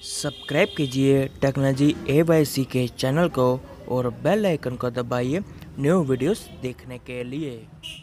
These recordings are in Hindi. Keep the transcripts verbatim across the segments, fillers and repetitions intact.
सब्सक्राइब कीजिए टेक्नोलॉजी ए वाई सी के चैनल को और बेल आइकन को दबाइए न्यू वीडियोस देखने के लिए।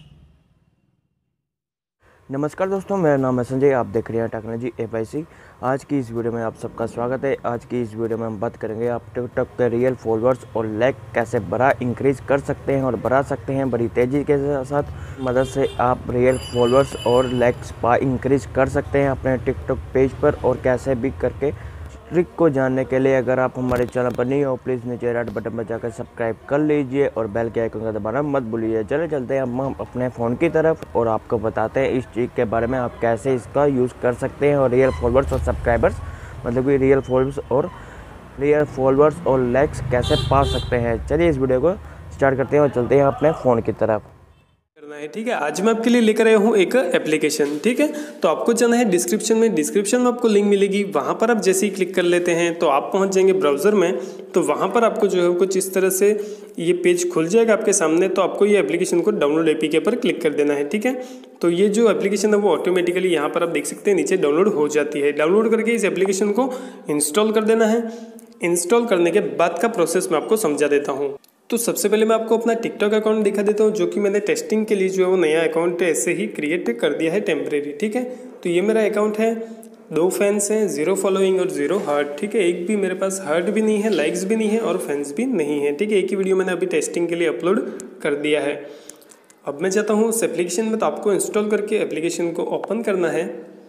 नमस्कार दोस्तों, मेरा नाम है संजय, आप देख रहे हैं टेक्नोलॉजी ए वाई सी। आज की इस वीडियो में आप सबका स्वागत है। आज की इस वीडियो में हम बात करेंगे आप टिकटॉक के रियल फॉलोअर्स और लाइक कैसे बड़ा इंक्रीज कर सकते हैं और बढ़ा सकते हैं बड़ी तेज़ी के साथ। मदद से आप रियल फॉलोअर्स और लाइक्स पा इंक्रीज कर सकते हैं अपने टिकटॉक पेज पर, और कैसे भी करके ट्रिक को जानने के लिए अगर आप हमारे चैनल पर नहीं हो प्लीज़ नीचे रेड बटन पर जाकर सब्सक्राइब कर लीजिए और बेल के आइकन का दबाना मत भूलिए। चले चलते हैं हम अपने फ़ोन की तरफ और आपको बताते हैं इस ट्रिक के बारे में, आप कैसे इसका यूज़ कर सकते हैं और रियल फॉलोअर्स और सब्सक्राइबर्स मतलब कि रियल फॉलोअर्स और रियल फॉलोअर्स और लाइक्स कैसे पा सकते हैं। चलिए इस वीडियो को स्टार्ट करते हैं और चलते हैं अपने फ़ोन की तरफ। है ठीक है। आज मैं आपके लिए लेकर आया हूँ एक एप्लीकेशन। ठीक है, तो आपको जाना है डिस्क्रिप्शन में। डिस्क्रिप्शन में आपको लिंक मिलेगी, वहाँ पर आप जैसे ही क्लिक कर लेते हैं तो आप पहुँच जाएंगे ब्राउज़र में। तो वहाँ पर आपको जो है कुछ इस तरह से ये पेज खुल जाएगा आपके सामने। तो आपको ये एप्लीकेशन को डाउनलोड एपीके पर क्लिक कर देना है। ठीक है, तो ये जो एप्लीकेशन है वो ऑटोमेटिकली यहाँ पर आप देख सकते हैं नीचे डाउनलोड हो जाती है। डाउनलोड करके इस एप्लीकेशन को इंस्टॉल कर देना है। इंस्टॉल करने के बाद का प्रोसेस मैं आपको समझा देता हूँ। तो सबसे पहले मैं आपको अपना टिकटॉक अकाउंट दिखा देता हूँ, जो कि मैंने टेस्टिंग के लिए जो है वो नया अकाउंट ऐसे ही क्रिएट कर दिया है टेम्परेरी। ठीक है, तो ये मेरा अकाउंट है, दो फैंस हैं, जीरो फॉलोइंग और जीरो हार्ट। ठीक है, एक भी मेरे पास हार्ट भी नहीं है, लाइक्स भी नहीं है और फैंस भी नहीं है। ठीक है, एक ही वीडियो मैंने अभी टेस्टिंग के लिए अपलोड कर दिया है। अब मैं चाहता हूँ उस एप्लीकेशन में, तो आपको इंस्टॉल करके एप्लीकेशन को ओपन करना है।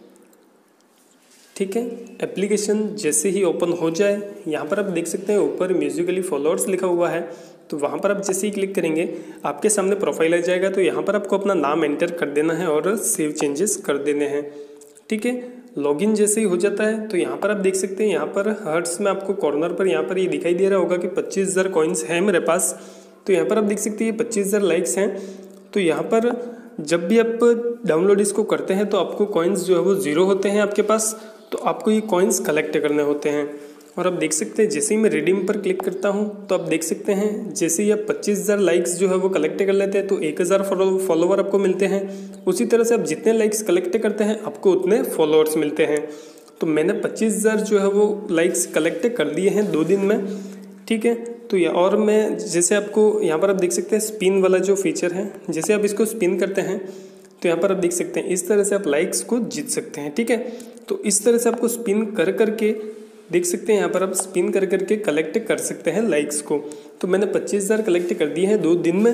ठीक है, एप्लीकेशन जैसे ही ओपन हो जाए, यहाँ पर आप देख सकते हैं ऊपर म्यूजिकली फॉलोअर्स लिखा हुआ है। तो वहाँ पर आप जैसे ही क्लिक करेंगे आपके सामने प्रोफाइल आ जाएगा। तो यहाँ पर आपको अपना नाम एंटर कर देना है और सेव चेंजेस कर देने हैं। ठीक है, लॉगिन जैसे ही हो जाता है तो यहाँ पर आप देख सकते हैं, यहाँ पर हर्ट्स में आपको कॉर्नर पर यहाँ पर ये दिखाई दे रहा होगा कि पच्चीस हज़ार कॉइन्स हैं मेरे पास। तो यहाँ पर आप देख सकते हैं पच्चीस हज़ार लाइक्स हैं। तो यहाँ पर जब भी आप डाउनलोड इसको करते हैं तो आपको कॉइन्स जो है वो ज़ीरो होते हैं आपके पास। तो आपको ये कॉइन्स कलेक्ट करने होते हैं। और आप देख सकते हैं जैसे ही मैं रिडीम पर क्लिक करता हूं तो आप देख सकते हैं जैसे ही आप पच्चीस हज़ार लाइक्स जो है वो कलेक्ट कर लेते हैं तो एक हज़ार फॉलोवर आपको मिलते हैं। उसी तरह से आप जितने लाइक्स कलेक्ट करते हैं आपको उतने फॉलोअर्स मिलते हैं। तो मैंने पच्चीस हज़ार जो है वो लाइक्स कलेक्ट कर लिए हैं दो दिन में। ठीक है, तो ये और मैं जैसे आपको यहाँ पर आप देख सकते हैं स्पिन वाला जो फीचर है, जैसे आप इसको स्पिन करते हैं तो यहाँ पर आप देख सकते हैं इस तरह से आप लाइक्स को जीत सकते हैं। ठीक है, तो इस तरह से आपको स्पिन कर करके देख सकते हैं, यहाँ पर आप स्पिन कर करके कलेक्ट कर सकते हैं लाइक्स को। तो मैंने पच्चीस हज़ार कलेक्ट कर दिए हैं दो दिन में।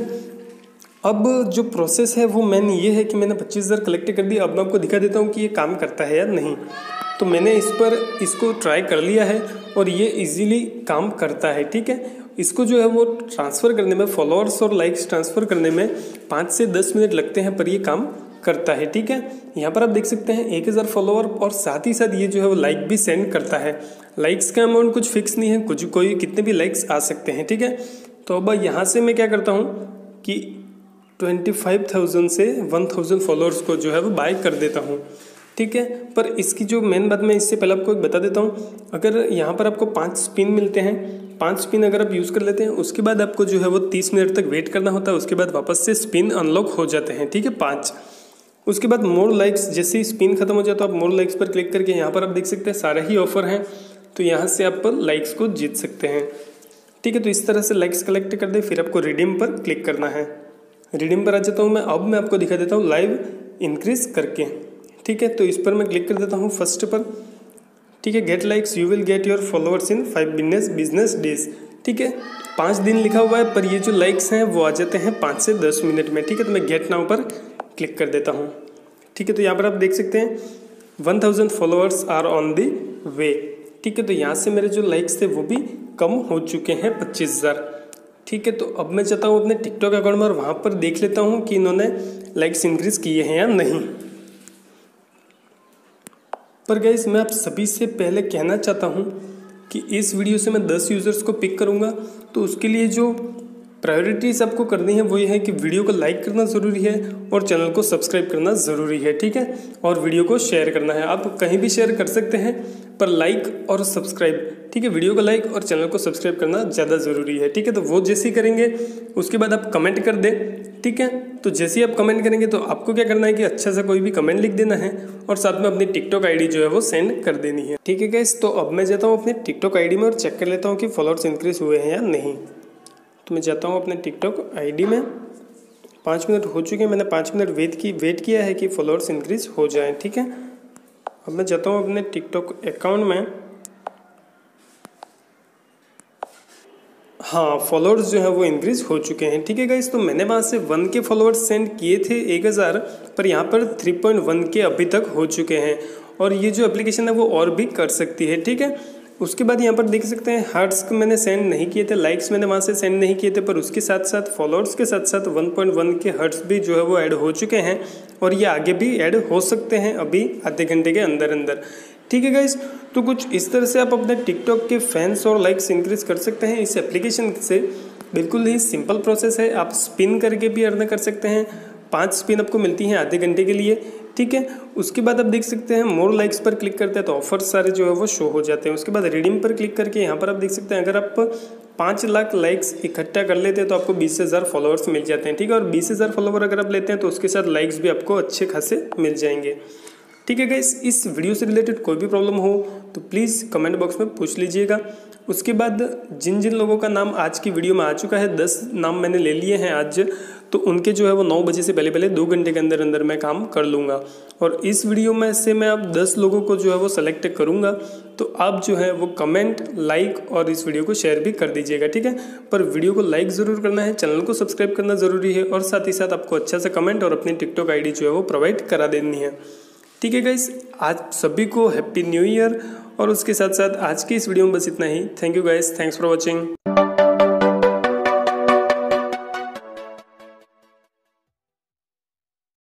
अब जो प्रोसेस है वो मैंने ये है कि मैंने पच्चीस हज़ार कलेक्ट कर दिया। अब मैं आपको दिखा देता हूँ कि ये काम करता है या नहीं। तो मैंने इस पर इसको ट्राई कर लिया है और ये इजीली काम करता है। ठीक है, इसको जो है वो ट्रांसफ़र करने में, फॉलोअर्स और लाइक्स ट्रांसफ़र करने में पाँच से दस मिनट लगते हैं, पर ये काम करता है। ठीक है, यहाँ पर आप देख सकते हैं एक हज़ार फॉलोअर और साथ ही साथ ये जो है वो लाइक भी सेंड करता है। लाइक्स का अमाउंट कुछ फिक्स नहीं है, कुछ कोई कितने भी लाइक्स आ सकते हैं। ठीक है, तो अब यहाँ से मैं क्या करता हूँ कि पच्चीस हज़ार से एक हज़ार फॉलोअर्स को जो है वो बाय कर देता हूँ। ठीक है, पर इसकी जो मेन बात मैं इससे पहले आपको एक बता देता हूँ। अगर यहाँ पर आपको पाँच स्पिन मिलते हैं, पाँच स्पिन अगर आप यूज़ कर लेते हैं उसके बाद आपको जो है वो तीस मिनट तक वेट करना होता है। उसके बाद वापस से स्पिन अनलॉक हो जाते हैं। ठीक है, पाँच। उसके बाद मोर लाइक्स, जैसे ही स्पिन खत्म हो जाता है तो आप मोर लाइक्स पर क्लिक करके यहाँ पर आप देख सकते हैं सारे ही ऑफर हैं। तो यहाँ से आप लाइक्स को जीत सकते हैं। ठीक है, तो इस तरह से लाइक्स कलेक्ट कर दे, फिर आपको रिडीम पर क्लिक करना है। रिडीम पर आ जाता हूँ मैं। अब मैं आपको दिखा देता हूँ लाइव इंक्रीज करके। ठीक है, तो इस पर मैं क्लिक कर देता हूँ फर्स्ट पर। ठीक है, get likes you will get your followers in five business business days. ठीक है, पाँच दिन लिखा हुआ है, पर ये जो लाइक्स हैं वो आ जाते हैं पाँच से दस मिनट में। ठीक है, तो मैं गेट नाउ पर क्लिक कर देता हूँ। ठीक है, तो यहाँ पर आप देख सकते हैं one thousand followers are on the way. ठीक है, तो यहाँ से मेरे जो लाइक्स थे वो भी कम हो चुके हैं पच्चीस हज़ार। ठीक है, तो अब मैं चाहता हूँ अपने टिकटॉक अकाउंट में और वहाँ पर देख लेता हूँ कि इन्होंने लाइक्स इंक्रीज किए हैं या नहीं। पर गाइस मैं आप सभी से पहले कहना चाहता हूँ कि इस वीडियो से मैं दस यूज़र्स को पिक करूँगा। तो उसके लिए जो प्रायोरिटीज़ आपको करनी है वो ये है कि वीडियो को लाइक करना ज़रूरी है और चैनल को सब्सक्राइब करना ज़रूरी है। ठीक है, और वीडियो को शेयर करना है। आप कहीं भी शेयर कर सकते हैं, पर लाइक और सब्सक्राइब, ठीक है, वीडियो को लाइक और चैनल को सब्सक्राइब करना ज़्यादा ज़रूरी है। ठीक है, तो वो जैसे ही करेंगे उसके बाद आप कमेंट कर दें। ठीक है, तो जैसे ही आप कमेंट करेंगे तो आपको क्या करना है कि अच्छा सा कोई भी कमेंट लिख देना है और साथ में अपनी टिकटॉक आईडी जो है वो सेंड कर देनी है। ठीक है गाइस, तो अब मैं जाता हूँ अपने टिकटॉक आईडी में और चेक कर लेता हूँ कि फॉलोअर्स इंक्रीज हुए हैं या नहीं। तो मैं जाता हूँ अपने टिकटॉक आईडी में। पाँच मिनट हो चुके हैं, मैंने पाँच मिनट वेट की वेट किया है कि फॉलोअर्स इंक्रीज हो जाएँ। ठीक है, अब मैं जाता हूँ अपने टिकटॉक अकाउंट में। हाँ, फॉलोअर्स जो है वो इंक्रीज हो चुके हैं। ठीक है गाइस, तो मैंने वहाँ से वन के फॉलोअर्स सेंड किए थे एक हज़ार, पर यहाँ पर थ्री पॉइंट वन के अभी तक हो चुके हैं और ये जो एप्लीकेशन है वो और भी कर सकती है। ठीक है, उसके बाद यहाँ पर देख सकते हैं हार्ट्स को मैंने सेंड नहीं किए थे, लाइक्स मैंने वहाँ से सेंड नहीं किए थे, पर उसके साथ साथ फॉलोअर्स के साथ साथ वन पॉइंट वन के हार्ट्स भी जो है वो ऐड हो चुके हैं और ये आगे भी ऐड हो सकते हैं अभी आधे घंटे के अंदर अंदर। ठीक है गाइस, तो कुछ इस तरह से आप अपने टिकटॉक के फैंस और लाइक्स इंक्रीज कर सकते हैं इस एप्लीकेशन से। बिल्कुल ही सिंपल प्रोसेस है, आप स्पिन करके भी अर्न कर सकते हैं। पांच स्पिन आपको मिलती हैं आधे घंटे के लिए। ठीक है, उसके बाद आप देख सकते हैं मोर लाइक्स पर क्लिक करते हैं तो ऑफर्स सारे जो है वो शो हो जाते हैं। उसके बाद रिडीम पर क्लिक करके यहाँ पर आप देख सकते हैं अगर आप पाँच लाख लाइक्स इकट्ठा कर लेते हैं तो आपको बीस हज़ार फॉलोअर्स मिल जाते हैं। ठीक है, और बीस हज़ार फॉलोवर अगर आप लेते हैं तो उसके साथ लाइक्स भी आपको अच्छे खासे मिल जाएंगे। ठीक है गाइस, इस वीडियो से रिलेटेड कोई भी प्रॉब्लम हो तो प्लीज़ कमेंट बॉक्स में पूछ लीजिएगा। उसके बाद जिन जिन लोगों का नाम आज की वीडियो में आ चुका है, दस नाम मैंने ले लिए हैं आज, तो उनके जो है वो नौ बजे से पहले पहले दो घंटे के अंदर अंदर मैं काम कर लूँगा और इस वीडियो में से मैं अब दस लोगों को जो है वो सेलेक्ट करूँगा। तो आप जो है वो कमेंट, लाइक और इस वीडियो को शेयर भी कर दीजिएगा। ठीक है, पर वीडियो को लाइक ज़रूर करना है, चैनल को सब्सक्राइब करना ज़रूरी है और साथ ही साथ आपको अच्छा सा कमेंट और अपनी टिकटॉक आई डी जो है वो प्रोवाइड करा देनी है। ठीक है गाइस, आज सभी को हैप्पी न्यू ईयर और उसके साथ साथ आज की इस वीडियो में बस इतना ही। Thank you guys, thanks for watching.